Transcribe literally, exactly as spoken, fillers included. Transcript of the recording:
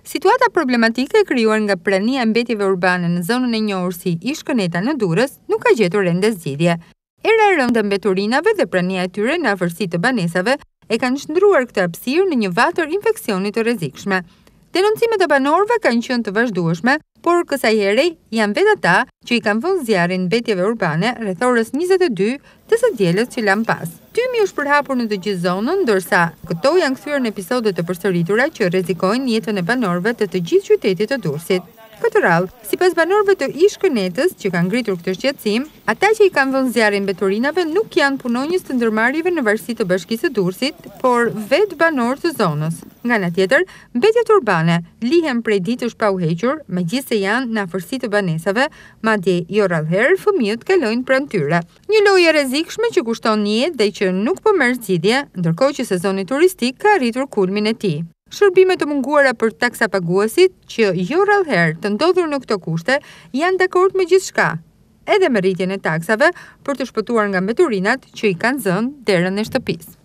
Situata problematike e krijuar nga prania e mbetjeve urbane në zonën e njohur si Ish-Këneta në Durrës nuk ka gjetur ende zgjidhje. Era e rëndë e mbeturinave dhe prania e tyre në afërsi të banesave e kanë shndruar këtë hapësirë në një vatër infeksioni të rrezikshme. Denoncimet e banorëve kanë qenë të vazhdueshme, por kësajherë janë vetë ata që i kanë vënë zjarrin mbetjeve urbane rreth orës njëzet e dy të së dielës që lan pas. Tymi është përhapur në të gjithë zonën, ndërsa këto janë kthyer në episode të përsëritura që rrezikojnë jetën e banorëve të të gjithë qytetit të Durrësit. Këtë radhë, sipas banorëve të Ish-Kënetës që kanë ngritur këtë shqetësim, ata që i kanë vënë zjarrin mbeturinave nuk janë punonjës të ndërmarrjeve në varësi të Bashkisë së Durrësit, por vetë banorë të zonës. Nga ana tjetër, mbetjet urbane lihen prej ditësh pa u hequr, megjithëse janë në afërsi të banesave, madje jo rrallëherë fëmijët kalojnë pranë tyre. Një lojë e rrezikshme që kushton jetë dhe që nuk po merr zgjidhje, ndërkohë që sezoni turistik ka arritur kulmin e tij. Shërbime të munguara për taksapaguesit, që jo rrallëherë të ndodhur në këto kushte, janë dakord me gjithçka, edhe me rritjen e taksave për të shpëtuar nga mbeturinat që i kanë zënë derën e shtëpisë.